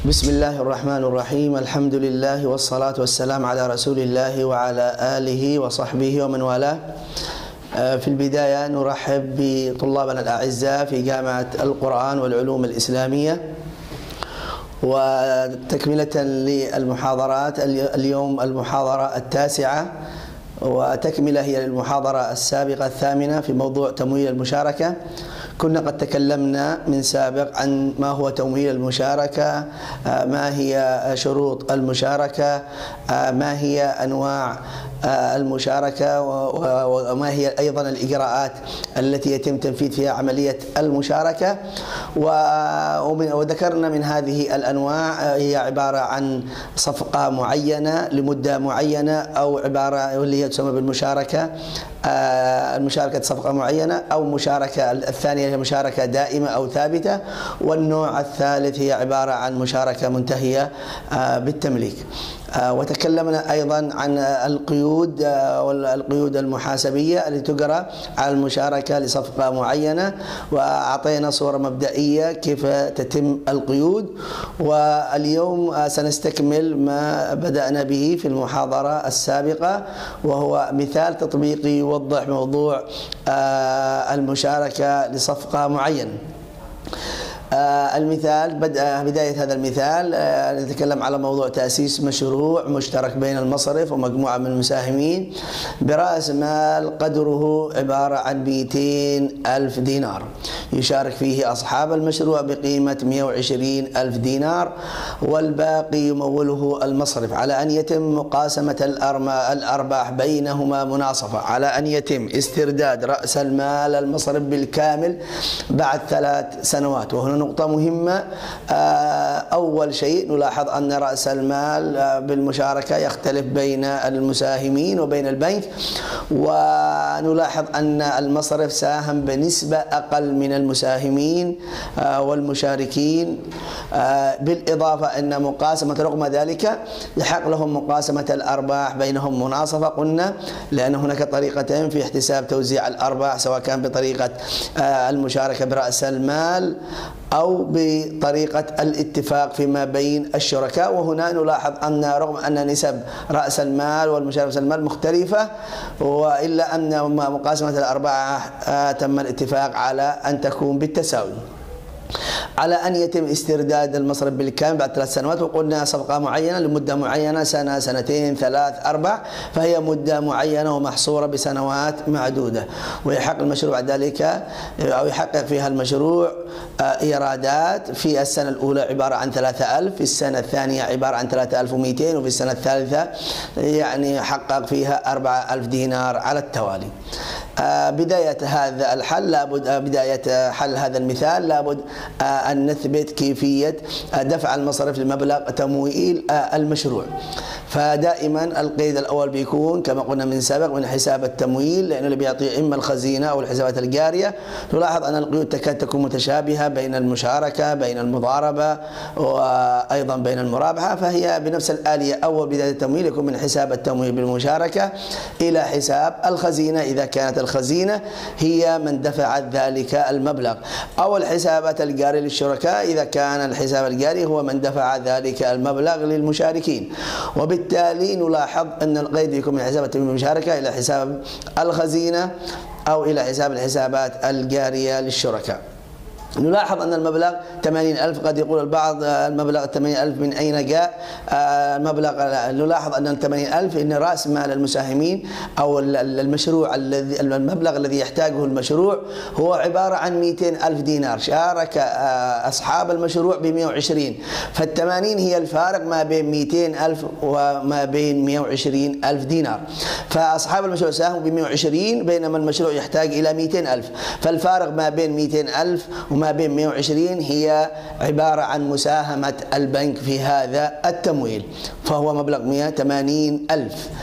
بسم الله الرحمن الرحيم. الحمد لله والصلاة والسلام على رسول الله وعلى آله وصحبه ومن والاه. في البداية نرحب بطلابنا الأعزاء في جامعة القرآن والعلوم الإسلامية، وتكملة للمحاضرات. اليوم المحاضرة التاسعة، وتكملة هي للمحاضرة السابقة الثامنة في موضوع تمويل المشاركة. كنا قد تكلمنا من سابق عن ما هو تمويل المشاركة، ما هي شروط المشاركة، ما هي أنواع المشاركة، وما هي أيضا الإجراءات التي يتم تنفيذ فيها عملية المشاركة. وذكرنا من هذه الأنواع هي عبارة عن صفقة معينة لمدة معينة، أو عبارة واللي هي تسمى بالمشاركة المشاركة صفقة معينة، أو مشاركة الثانية هي مشاركة دائمة أو ثابتة، والنوع الثالث هي عبارة عن مشاركة منتهية بالتمليك. وتكلمنا أيضا عن القيود المحاسبية التي تجرى على المشاركة لصفقة معينة، وأعطينا صورة مبدئية كيف تتم القيود. واليوم سنستكمل ما بدأنا به في المحاضرة السابقة، وهو مثال تطبيقي يوضح موضوع المشاركة لصفقة معينة. المثال بداية هذا المثال نتكلم على موضوع تأسيس مشروع مشترك بين المصرف ومجموعة من المساهمين برأس مال قدره عبارة عن 200,000 دينار، يشارك فيه أصحاب المشروع بقيمة 120,000 دينار، والباقي يموله المصرف، على أن يتم مقاسمة الأرباح بينهما مناصفة، على أن يتم استرداد رأس المال المصرف بالكامل بعد 3 سنوات. وهنا نقطة مهمة. أول شيء نلاحظ أن رأس المال بالمشاركة يختلف بين المساهمين وبين البنك، ونلاحظ أن المصرف ساهم بنسبة أقل من المساهمين والمشاركين، بالإضافة أن مقاسمة رغم ذلك يحق لهم مقاسمة الأرباح بينهم مناصفة. قلنا لأن هناك طريقتين في احتساب توزيع الأرباح، سواء كان بطريقة المشاركة برأس المال أو بطريقة الاتفاق فيما بين الشركاء. وهنا نلاحظ أن رغم أن نسب رأس المال والمشاركة برأس المال مختلفة، وإلا أن مقاسمة الأرباح تم الاتفاق على أن تكون بالتساوي، على أن يتم استرداد المصرف بالكامل بعد 3 سنوات. وقلنا صفقة معينة لمدة معينة، سنة، سنتين، 3، 4، فهي مدة معينة ومحصورة بسنوات معدودة. ويحقق المشروع ذلك أو يحقق فيها المشروع إيرادات في السنة الأولى عبارة عن 3,000، في السنة الثانية عبارة عن 3,200، وفي السنة الثالثة يعني حقق فيها 4,000 دينار على التوالي. بداية هذا الحل بداية حل هذا المثال لابد أن نثبت كيفية دفع المصرف لمبلغ تمويل المشروع. فدائما القيد الأول بيكون كما قلنا من سابق من حساب التمويل، لأنه اللي بيعطي إما الخزينة أو الحسابات الجارية. نلاحظ أن القيود تكاد تكون متشابهة بين المشاركة، بين المضاربة، وأيضا بين المرابحة، فهي بنفس الآلية. أول بداية التمويل يكون من حساب التمويل بالمشاركة إلى حساب الخزينة إذا كانت الخزينة هي من دفعت ذلك المبلغ، أو الحسابات الجارية للشركاء إذا كان الحساب الجاري هو من دفع ذلك المبلغ للمشاركين. وبالتالي نلاحظ أن القيد يكون من حساب التمويل بالمشاركة إلى حساب الخزينة أو إلى حساب الحسابات الجارية للشركاء. نلاحظ أن المبلغ 80,000، قد يقول البعض المبلغ 80,000 من أين جاء المبلغ؟ نلاحظ أن 80,000 إن رأس مال المساهمين أو المشروع المبلغ الذي يحتاجه المشروع هو عبارة عن 200,000 دينار. شارك أصحاب المشروع ب120، فال80 هي الفارق ما بين 200,000 وما بين 120,000 دينار. فأصحاب المشروع ساهموا ب120 بينما المشروع يحتاج إلى 200,000، فالفارق ما بين 200,000 وما بين 120 هي عبارة عن مساهمة البنك في هذا التمويل، فهو مبلغ 180,000.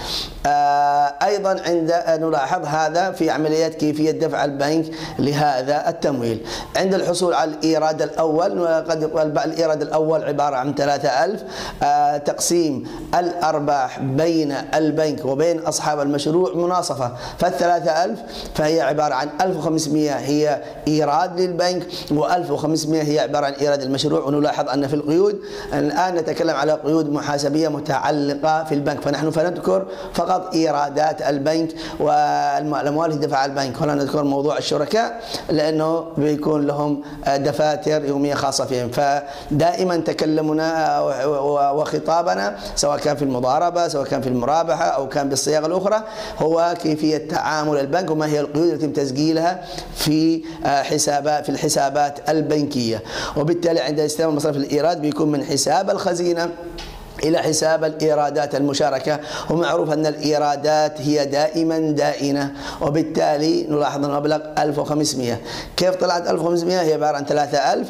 أيضا عند نلاحظ هذا في عمليات كيفية دفع البنك لهذا التمويل. عند الحصول على الإيراد الأول، قد يقول الإيراد الأول عبارة عن 3000، تقسيم الأرباح بين البنك وبين أصحاب المشروع مناصفة، فال3000 فهي عبارة عن 1500 هي إيراد للبنك، و1500 هي عبارة عن إيراد المشروع. ونلاحظ أن في القيود الآن نتكلم على قيود محاسبية متعلقة في البنك، فنحن فنذكر فقط إيرادات البنك والأموال التي دفعها البنك، ولا نذكر موضوع الشركاء لأنه بيكون لهم دفاتر يومية خاصة فيهم. فدائما تكلمنا وخطابنا سواء كان في المضاربة سواء كان في المرابحة أو كان بالصياغة الأخرى هو كيفية تعامل البنك وما هي القيود التي يتم تسجيلها في الحسابات البنكية. وبالتالي عند استلام مصرف الإيراد بيكون من حساب الخزينة إلى حساب الإيرادات المشاركة، ومعروف أن الإيرادات هي دائما دائنة، وبالتالي نلاحظ المبلغ 1500. كيف طلعت 1500؟ هي عبارة عن 3000،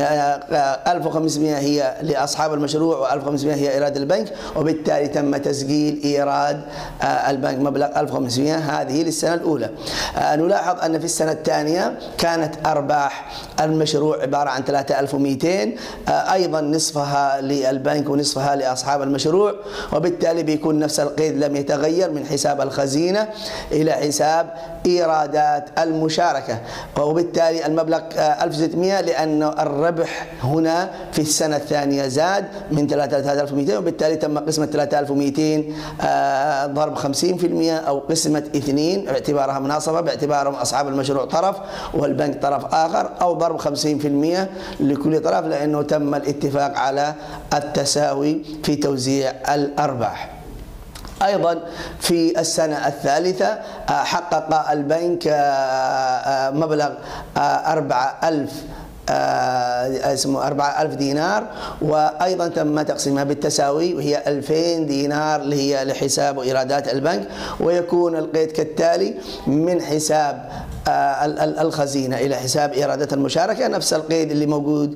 1500 هي لأصحاب المشروع و1500 هي إيراد البنك، وبالتالي تم تسجيل إيراد البنك مبلغ 1500. هذه للسنة الأولى. نلاحظ أن في السنة الثانية كانت أرباح المشروع عبارة عن 3200، أيضا نصفها للبنك ونصفها لأصحاب المشروع، وبالتالي بيكون نفس القيد لم يتغير من حساب الخزينة إلى حساب إيرادات المشاركة، وبالتالي المبلغ 1600 لأن الربح هنا في السنة الثانية زاد من 3200، وبالتالي تم قسمة 3200 ضرب 50% أو قسمة 2 باعتبارها مناصفة باعتبارهم أصحاب المشروع طرف والبنك طرف آخر، أو ضرب 50% لكل طرف لأنه تم الاتفاق على التساوي في توزيع الأرباح. أيضا في السنة الثالثة حقق البنك مبلغ 4000 دينار، وأيضا تم تقسيمها بالتساوي وهي 2000 دينار اللي هي لحساب وإيرادات البنك. ويكون القيد كالتالي: من حساب الخزينة إلى حساب إيرادات المشاركة نفس القيد اللي موجود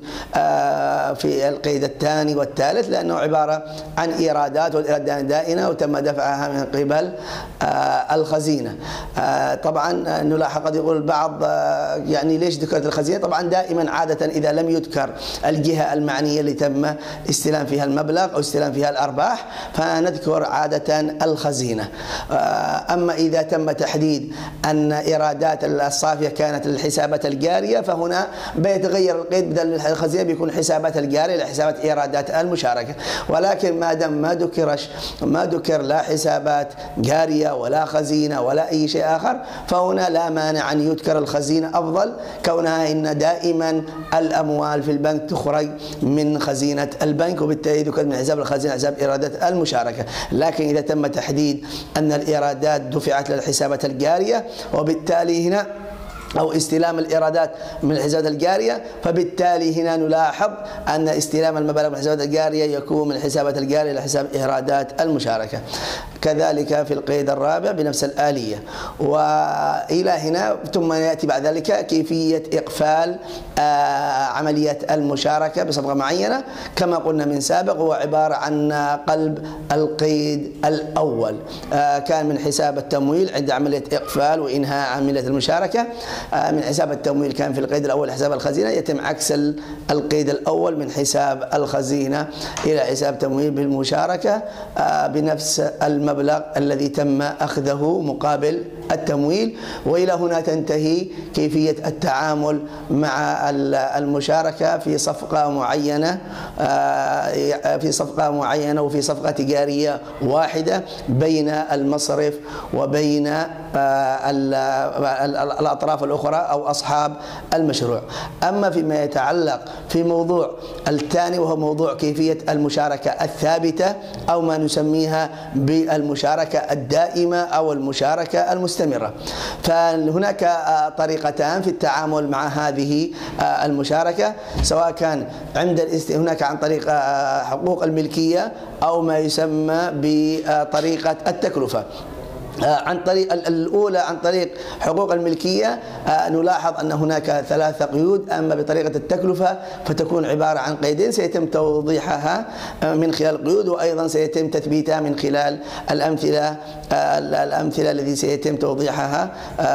في القيد الثاني والثالث، لأنه عبارة عن إيرادات، والإيرادات دائنة وتم دفعها من قبل الخزينة. طبعا نلاحظ قد يقول البعض يعني ليش ذكرت الخزينة؟ طبعا دائما عادة إذا لم يذكر الجهة المعنية اللي تم استلام فيها المبلغ أو استلام فيها الأرباح فنذكر عادة الخزينة. أما إذا تم تحديد أن إيرادات الصافية كانت للحسابات الجارية فهنا بيتغير القيد، بدل الخزينة بيكون حسابات الجارية لحسابات إيرادات المشاركة. ولكن ما دام ما ذكر لا حسابات جارية ولا خزينة ولا أي شيء آخر، فهنا لا مانع أن يذكر الخزينة أفضل، كونها إن دائما الأموال في البنك تخرج من خزينة البنك، وبالتالي ذكر من حساب الخزينة حساب إيرادات المشاركة. لكن إذا تم تحديد أن الإيرادات دفعت للحسابات الجارية وبالتالي هنا أو استلام الإيرادات من الحسابات الجارية، فبالتالي هنا نلاحظ أن استلام المبالغ من الحسابات الجارية يكون من الحسابات الجارية لحساب إيرادات المشاركة. كذلك في القيد الرابع بنفس الآلية. وإلى هنا ثم يأتي بعد ذلك كيفية إقفال عملية المشاركة بصفقة معينة. كما قلنا من سابق هو عبارة عن قلب القيد الأول، كان من حساب التمويل عند عملية إقفال وإنهاء عملية المشاركة. من حساب التمويل كان في القيد الأول حساب الخزينة، يتم عكس القيد الأول من حساب الخزينة إلى حساب تمويل بالمشاركة بنفس المبلغ الذي تم أخذه مقابل التمويل. وإلى هنا تنتهي كيفية التعامل مع المشاركة في صفقة معينة وفي صفقة تجارية واحدة بين المصرف وبين الأطراف الأخرى أو أصحاب المشروع. أما فيما يتعلق في موضوع الثاني وهو موضوع كيفية المشاركة الثابتة أو ما نسميها بالمشاركة الدائمة أو المشاركة المستمرة، فهناك طريقتان في التعامل مع هذه المشاركة، سواء كان هناك عن طريق حقوق الملكية أو ما يسمى بطريقة التكلفة. عن طريق الأولى عن طريق حقوق الملكية نلاحظ أن هناك 3 قيود. أما بطريقة التكلفة فتكون عبارة عن قيدين سيتم توضيحها من خلال القيود، وأيضا سيتم تثبيتها من خلال الأمثلة التي سيتم توضيحها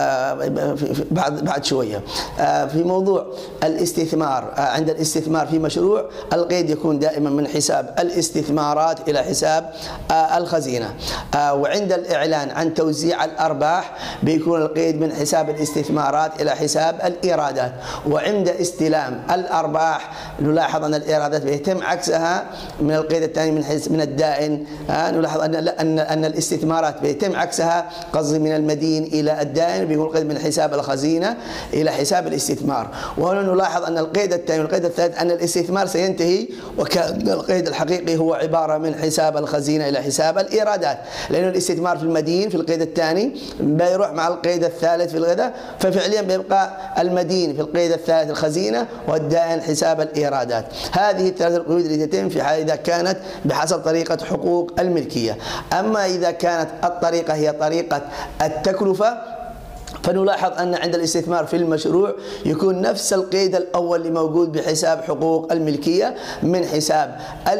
بعد شوية. في موضوع الاستثمار، عند الاستثمار في مشروع القيد يكون دائما من حساب الاستثمارات إلى حساب الخزينة، وعند الإعلان عن توزيع الأرباح بيكون القيد من حساب الاستثمارات إلى حساب الإيرادات. وعند استلام الأرباح نلاحظ أن الإيرادات بيتم عكسها من القيد الثاني من الدائن. نلاحظ أن الاستثمارات بيتم عكسها، قصدي من المدين إلى الدائن، بيكون القيد من حساب الخزينة إلى حساب الاستثمار. وهنا نلاحظ أن القيد الثاني والقيد الثالث أن الاستثمار سينتهي، وكان القيد الحقيقي هو عبارة من حساب الخزينة إلى حساب الإيرادات، لأن الاستثمار في المدين في القيد الثاني بيروح مع القيد الثالث في الغداء، ففعليا بيبقى المدين في القيد الثالث الخزينة والدائن حساب الإيرادات. هذه الثلاث القيود التي تتم في حال إذا كانت بحسب طريقة حقوق الملكية. أما إذا كانت الطريقة هي طريقة التكلفة فنلاحظ أن عند الاستثمار في المشروع يكون نفس القيد الأول اللي موجود بحساب حقوق الملكية من حساب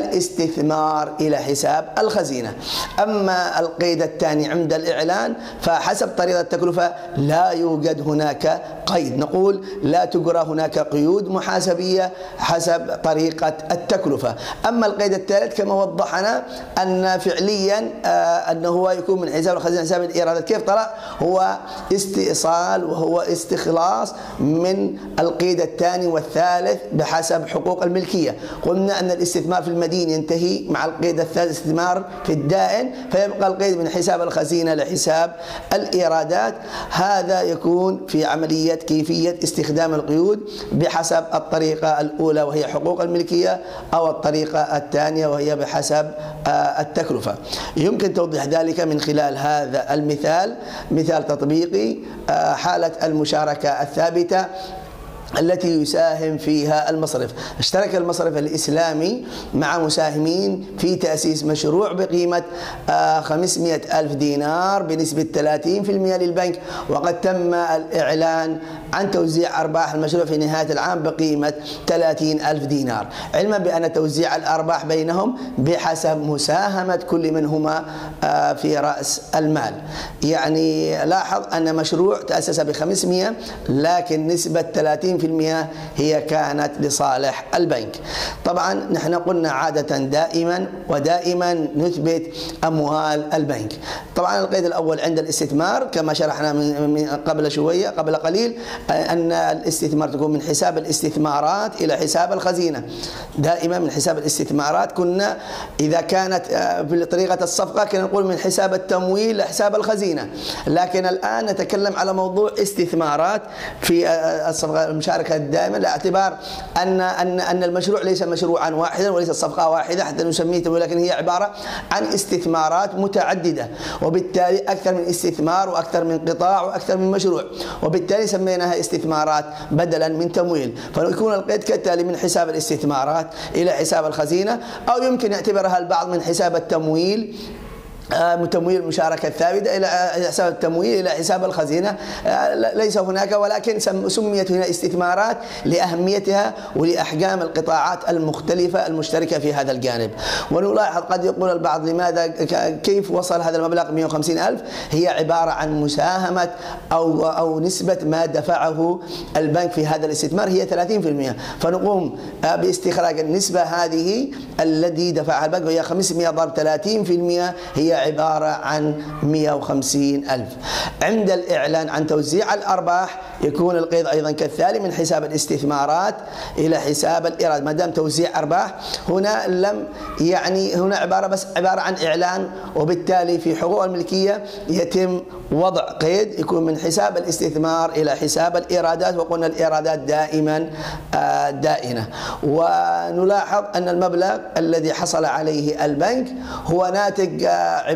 الاستثمار إلى حساب الخزينة. أما القيد الثاني عند الإعلان فحسب طريقة التكلفة لا يوجد هناك قيد، نقول لا تجرى هناك قيود محاسبية حسب طريقة التكلفة. أما القيد الثالث كما وضحنا أن فعليا أنه هو يكون من حساب الخزينة حساب الإيرادات. كيف طلع؟ هو استئصال وهو استخلاص من القيد الثاني والثالث بحسب حقوق الملكية. قلنا أن الاستثمار في المدين ينتهي مع القيد الثالث استثمار في الدائن، فيبقى القيد من حساب الخزينة لحساب الإيرادات. هذا يكون في عملية كيفية استخدام القيود بحسب الطريقة الأولى وهي حقوق الملكية، أو الطريقة الثانية وهي بحسب التكلفة. يمكن توضيح ذلك من خلال هذا المثال، مثال تطبيقي، حالة المشاركة الثابتة التي يساهم فيها المصرف. اشترك المصرف الإسلامي مع مساهمين في تأسيس مشروع بقيمة 500,000 دينار بنسبة 30% للبنك، وقد تم الإعلان عن توزيع أرباح المشروع في نهاية العام بقيمة 30,000 دينار، علما بأن توزيع الأرباح بينهم بحسب مساهمة كل منهما في رأس المال. يعني لاحظ أن مشروع تأسس ب500 لكن نسبة 30% هي كانت لصالح البنك. طبعا نحن قلنا عادة دائما نثبت أموال البنك. طبعا القيد الأول عند الاستثمار كما شرحنا من قبل قليل أن الاستثمار تكون من حساب الاستثمارات إلى حساب الخزينة، دائما من حساب الاستثمارات. كنا إذا كانت بطريقة الصفقة كنا نقول من حساب التمويل لحساب الخزينة، لكن الآن نتكلم على موضوع استثمارات في الصفقة المشاركة الدائمة، لاعتبار أن المشروع ليس مشروعا واحدا وليس صفقة واحدة حتى نسميه تمويل، لكن هي عبارة عن استثمارات متعددة، وبالتالي أكثر من استثمار وأكثر من قطاع وأكثر من مشروع، وبالتالي سميناها استثمارات بدلا من تمويل. فيكون القيد كالتالي: من حساب الاستثمارات إلى حساب الخزينة، أو يمكن يعتبرها البعض من حساب التمويل تمويل المشاركة الثابتة إلى حساب التمويل إلى حساب الخزينة. ليس هناك، ولكن سميت هنا استثمارات لأهميتها ولأحجام القطاعات المختلفة المشتركة في هذا الجانب. ونلاحظ قد يقول البعض لماذا كيف وصل هذا المبلغ 150,000؟ هي عبارة عن مساهمة أو نسبة ما دفعه البنك في هذا الاستثمار هي 30%، فنقوم باستخراج النسبة هذه الذي دفعها البنك وهي 500 ضرب 30% هي عبارة عن 150,000. عند الإعلان عن توزيع الأرباح يكون القيد أيضا كالتالي: من حساب الاستثمارات إلى حساب الإيراد. ما دام توزيع أرباح هنا هنا عبارة عن إعلان، وبالتالي في حقوق الملكية يتم وضع قيد يكون من حساب الاستثمار إلى حساب الإيرادات، وقلنا الإيرادات دائما دائنة. ونلاحظ أن المبلغ الذي حصل عليه البنك هو ناتج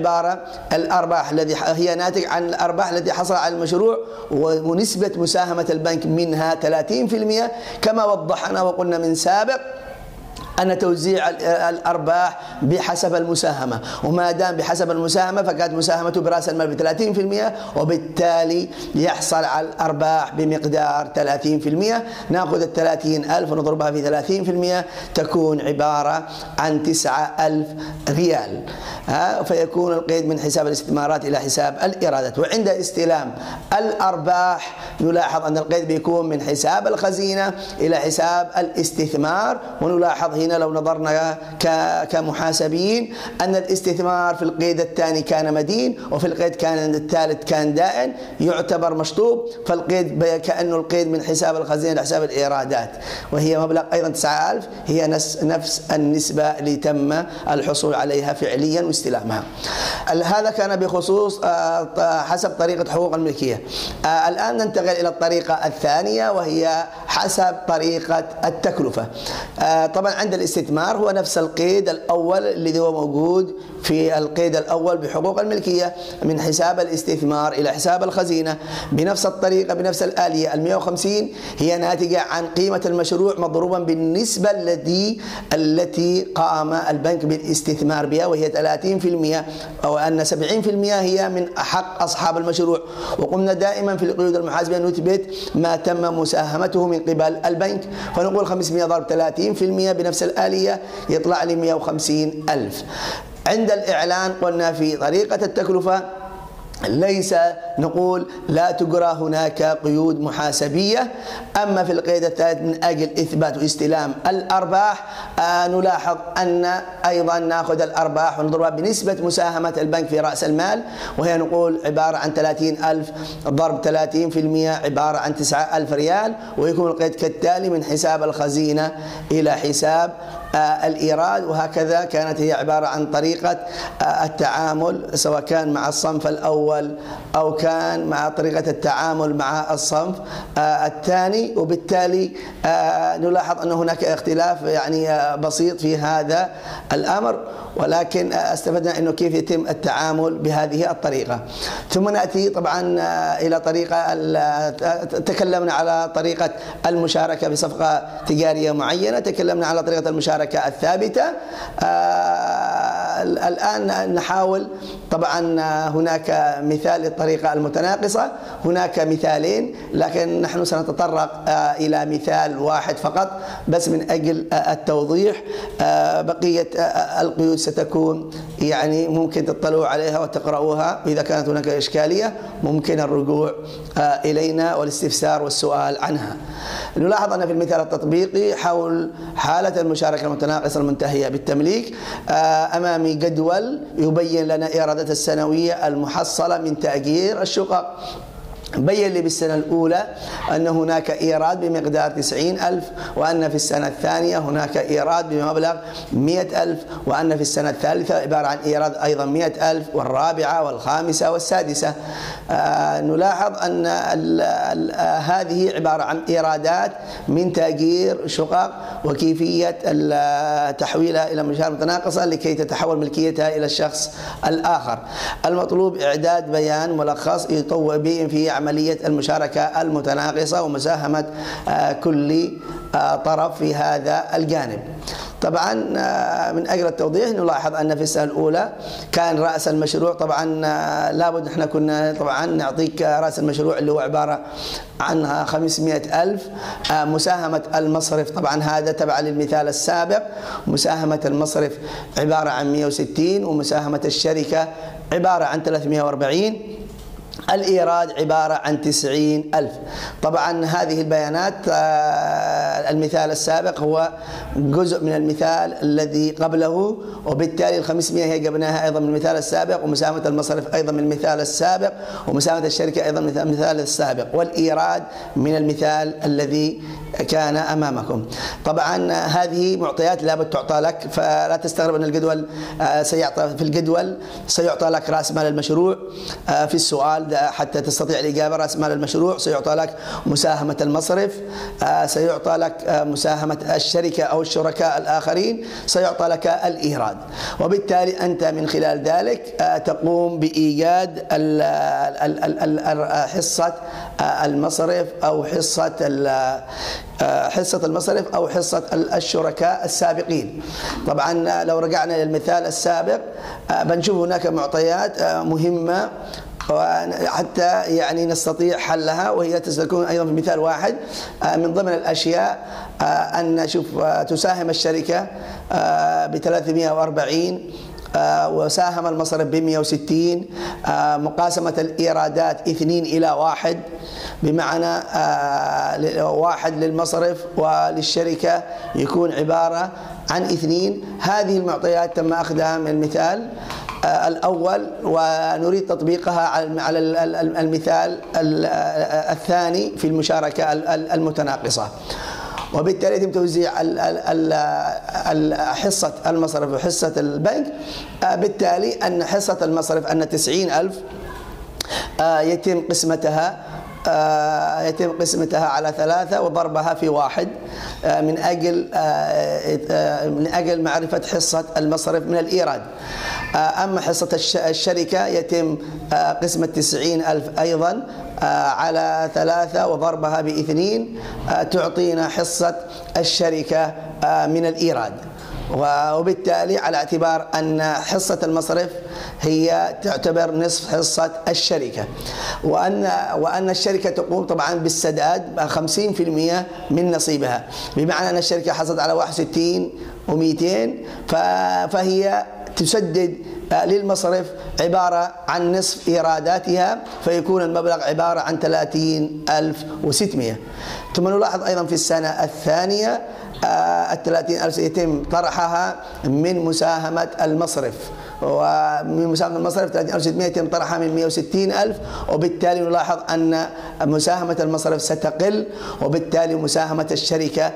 الأرباح الذي هي ناتج عن الأرباح التي حصل على المشروع، ونسبة مساهمة البنك منها 30%، كما وضحنا وقلنا من سابق أن توزيع الأرباح بحسب المساهمة، وما دام بحسب المساهمة فكانت مساهمته برأس المال ب30%، وبالتالي يحصل على الأرباح بمقدار 30%. نأخذ 30,000 ونضربها في 30%، تكون عبارة عن 9,000 ريال. فيكون القيد من حساب الاستثمارات إلى حساب الإيرادات. وعند استلام الأرباح نلاحظ أن القيد بيكون من حساب الخزينة إلى حساب الاستثمار. ونلاحظ هنا لو نظرنا كمحاسبين أن الاستثمار في القيد الثاني كان مدين، وفي القيد كان الثالث كان دائن، يعتبر مشطوب. فالقيد كأنه القيد من حساب الخزينة إلى حساب الإيرادات، وهي مبلغ أيضا 9,000، هي نفس النسبة اللي تم الحصول عليها فعليا واستلامها. هذا كان بخصوص حسب طريقة حقوق الملكية. الآن ننتقل إلى الطريقة الثانية، وهي حسب طريقة التكلفة. طبعا عند الاستثمار هو نفس القيد الأول الذي هو موجود في القيد الأول بحقوق الملكية، من حساب الاستثمار إلى حساب الخزينة بنفس الطريقة بنفس الآلية. 150 هي ناتجة عن قيمة المشروع مضروبا بالنسبة التي قام البنك بالاستثمار بها، وهي 30%، أو أن 70% هي من حق أصحاب المشروع. وقمنا دائما في القيود المحاسبية نثبت ما تم مساهمته من قبل البنك، فنقول 500 ضرب 30% بنفس الآلية يطلع لي 150,000. عند الإعلان قلنا في طريقة التكلفة ليس نقول لا تجرى هناك قيود محاسبية. أما في القيد الثالث من أجل إثبات واستلام الأرباح نلاحظ أن أيضا نأخذ الأرباح ونضربها بنسبة مساهمة البنك في رأس المال، وهي نقول عبارة عن 30,000 ضرب 30% عبارة عن 9,000 ريال. ويكون القيد كالتالي: من حساب الخزينة إلى حساب الإيراد. وهكذا كانت هي عبارة عن طريقة التعامل، سواء كان مع الصنف الأول أو كان مع طريقة التعامل مع الصنف الثاني. وبالتالي نلاحظ أن هناك اختلاف يعني بسيط في هذا الأمر، ولكن استفدنا أنه كيف يتم التعامل بهذه الطريقة. ثم نأتي طبعا إلى طريقة تكلمنا على طريقة المشاركة بصفقة تجارية معينة، تكلمنا على طريقة المشاركة الثابتة. الآن نحاول طبعا هناك مثال للطريقة المتناقصة، هناك مثالين لكن نحن سنتطرق إلى مثال واحد فقط بس من أجل التوضيح. بقية القيود ستكون يعني ممكن تطلعوا عليها وتقرؤوها، وإذا كانت هناك إشكالية ممكن الرجوع إلينا والاستفسار والسؤال عنها. نلاحظ أن في المثال التطبيقي حول حالة المشاركة المتناقصة المنتهية بالتمليك أمامي جدول يبين لنا إيرادات السنوية المحصلة من تأجير الشقق. بين لي بالسنة الأولى أن هناك إيراد بمقدار 90,000، وأن في السنة الثانية هناك إيراد بمبلغ 100,000، وأن في السنة الثالثة عبارة عن إيراد أيضا 100,000، والرابعة والخامسة والسادسة. نلاحظ أن هذه عبارة عن إيرادات من تأجير شقق وكيفية تحويلها إلى مشاركة متناقصة لكي تتحول ملكيتها إلى الشخص الآخر. المطلوب إعداد بيان ملخص يطوع به في عملية المشاركة المتناقصة ومساهمة كل طرف في هذا الجانب. طبعا من أجل التوضيح نلاحظ أن في السنة الأولى كان رأس المشروع طبعا لابد احنا كنا طبعا نعطيك رأس المشروع اللي هو عبارة عن 500,000. مساهمة المصرف طبعا هذا تبع للمثال السابق، مساهمة المصرف عبارة عن 160، ومساهمة الشركة عبارة عن 340. الإيراد عبارة عن 90,000. طبعا هذه البيانات المثال السابق هو جزء من المثال الذي قبله، وبالتالي 500 هي جبناها أيضا من المثال السابق، ومساهمة المصرف أيضا من المثال السابق، ومساهمة الشركة أيضا من المثال السابق، والإيراد من المثال الذي كان أمامكم. طبعا هذه معطيات لابد تعطى لك، فلا تستغرب أن الجدول سيعطى في الجدول سيعطى لك رأس مال المشروع في السؤال السؤال حتى تستطيع الإجابة. رأس مال المشروع سيعطى لك مساهمة المصرف، سيعطى لك مساهمة الشركة أو الشركاء الآخرين، سيعطى لك الإيراد. وبالتالي أنت من خلال ذلك تقوم بإيجاد حصة المصرف أو حصة المصرف أو حصة الشركاء السابقين. طبعا لو رجعنا للمثال السابق بنشوف هناك معطيات مهمة حتى يعني نستطيع حلها، وهي تكون أيضا في مثال واحد. من ضمن الأشياء أن نشوف تساهم الشركة ب 340 وساهم المصرف ب 160. مقاسمة الإيرادات 2:1، بمعنى 1 للمصرف وللشركة يكون عبارة عن 2. هذه المعطيات تم أخذها من المثال الأول، ونريد تطبيقها على المثال الثاني في المشاركة المتناقصة. وبالتالي يتم توزيع حصة المصرف وحصة البنك. بالتالي أن حصة المصرف أن 90,000 يتم قسمتها على 3 وضربها في 1 من أجل معرفة حصة المصرف من الإيراد. أما حصة الشركة يتم قسمة 90,000 أيضا على 3 وضربها ب2 تعطينا حصة الشركة من الإيراد. وبالتالي على اعتبار أن حصة المصرف هي تعتبر نصف حصة الشركة، وأن الشركة تقوم طبعا بالسداد 50% من نصيبها، بمعنى أن الشركة حصلت على 61,200 فهي تسدد للمصرف عبارة عن نصف إيراداتها، فيكون المبلغ عبارة عن 30,600. ثم نلاحظ أيضا في السنة الثانية 30,000 سيتم طرحها من مساهمة المصرف، ومن مساهمة المصرف 30,600 يتم طرحها من 160,000. وبالتالي نلاحظ أن مساهمة المصرف ستقل، وبالتالي مساهمة الشركة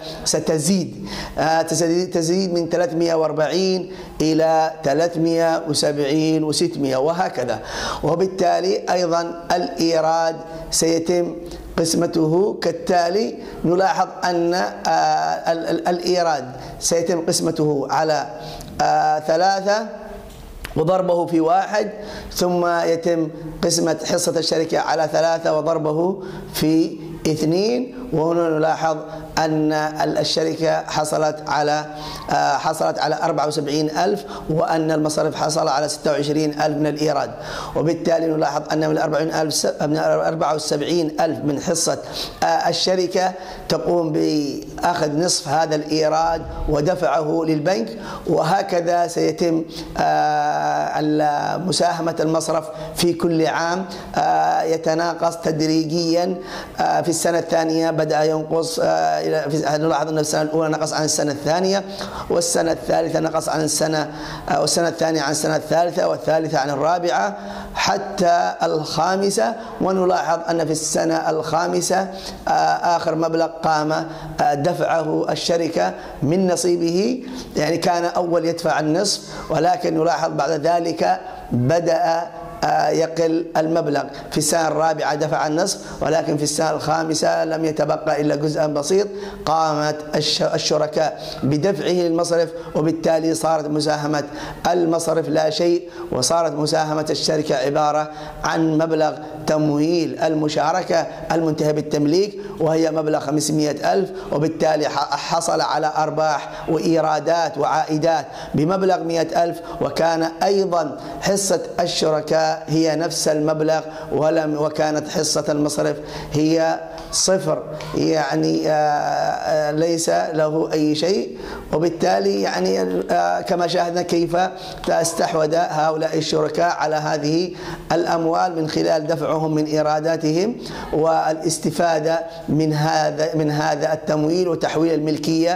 تزيد من 340 إلى 370 و600 وهكذا. وبالتالي أيضا الإيراد سيتم قسمته كالتالي. نلاحظ أن الإيراد سيتم قسمته على 3 وضربه في 1، ثم يتم قسمة حصة الشركة على 3 وضربه في 2. وهنا نلاحظ أن الشركة حصلت على 74,000 وأن المصرف حصل على 26,000 من الإيراد. وبالتالي نلاحظ أن من 74,000 من حصة الشركة تقوم بأخذ نصف هذا الإيراد ودفعه للبنك. وهكذا سيتم مساهمة المصرف في كل عام، يتناقص تدريجيا. في السنة الثانية بدأ ينقص، نلاحظ أن السنة الأولى نقص عن السنة الثانية، والسنة الثالثة نقص عن والسنة الثانية عن السنة الثالثة، والثالثة عن الرابعة حتى الخامسة. ونلاحظ أن في السنة الخامسة آخر مبلغ قام دفعه الشركة من نصيبه، يعني كان أول يدفع النصف، ولكن نلاحظ بعد ذلك بدأ يقل المبلغ. في السنة الرابعة دفع النصف، ولكن في السنة الخامسة لم يتبقى إلا جزء بسيط. قامت الشركاء بدفعه للمصرف، وبالتالي صارت مساهمة المصرف لا شيء، وصارت مساهمة الشركة عبارة عن مبلغ تمويل المشاركة المنتهي بالتمليك، وهي مبلغ 500,000. وبالتالي حصل على أرباح وإيرادات وعائدات بمبلغ 100,000، وكان أيضا حصة الشركاء هي نفس المبلغ، وكانت حصة المصرف هي 0، يعني ليس له أي شيء. وبالتالي يعني كما شاهدنا كيف استحوذ هؤلاء الشركاء على هذه الأموال من خلال دفعهم من إيراداتهم والاستفادة من هذا التمويل وتحويل الملكية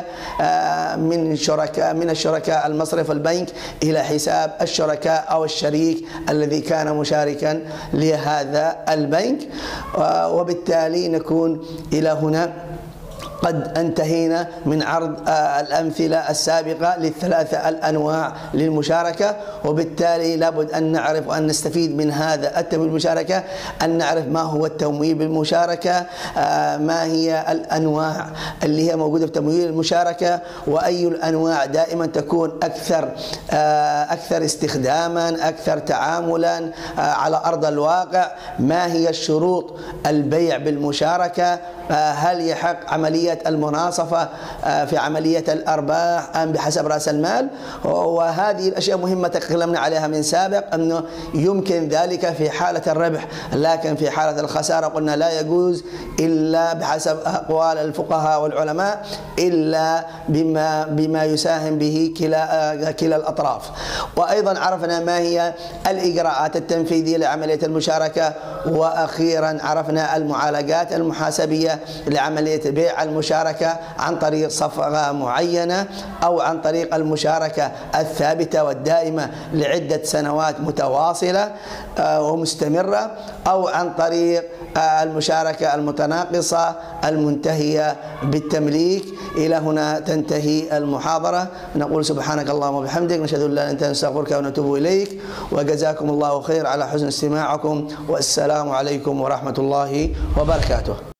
من الشركاء المصرف البنك إلى حساب الشركاء أو الشريك الذي كان مشاركا لهذا البنك. وبالتالي نكون إلى هنا قد انتهينا من عرض الأمثلة السابقة للثلاثة الأنواع للمشاركة، وبالتالي لابد أن نعرف وأن نستفيد من هذا التمويل بالمشاركة، أن نعرف ما هو التمويل بالمشاركة، ما هي الأنواع اللي هي موجودة في تمويل المشاركة، وأي الأنواع دائما تكون أكثر استخداما، أكثر تعاملا على أرض الواقع، ما هي الشروط البيع بالمشاركة، هل يحق عملية المناصفة في عملية الأرباح أم بحسب رأس المال. وهذه الأشياء مهمة تكلمنا عليها من سابق، أنه يمكن ذلك في حالة الربح، لكن في حالة الخسارة قلنا لا يجوز إلا بحسب أقوال الفقهاء والعلماء، إلا بما يساهم به كلا الأطراف. وأيضا عرفنا ما هي الإجراءات التنفيذية لعملية المشاركة، وأخيرا عرفنا المعالجات المحاسبية لعملية بيع المشاركة عن طريق صفقة معينة، أو عن طريق المشاركة الثابتة والدائمة لعدة سنوات متواصلة ومستمرة، أو عن طريق المشاركة المتناقصة المنتهية بالتمليك. إلى هنا تنتهي المحاضرة. نقول سبحانك اللهم وبحمدك، نشهد أن لا إله إلا أنت، نستغفرك ونتوب إليك، وجزاكم الله خير على حسن استماعكم، والسلام عليكم ورحمة الله وبركاته.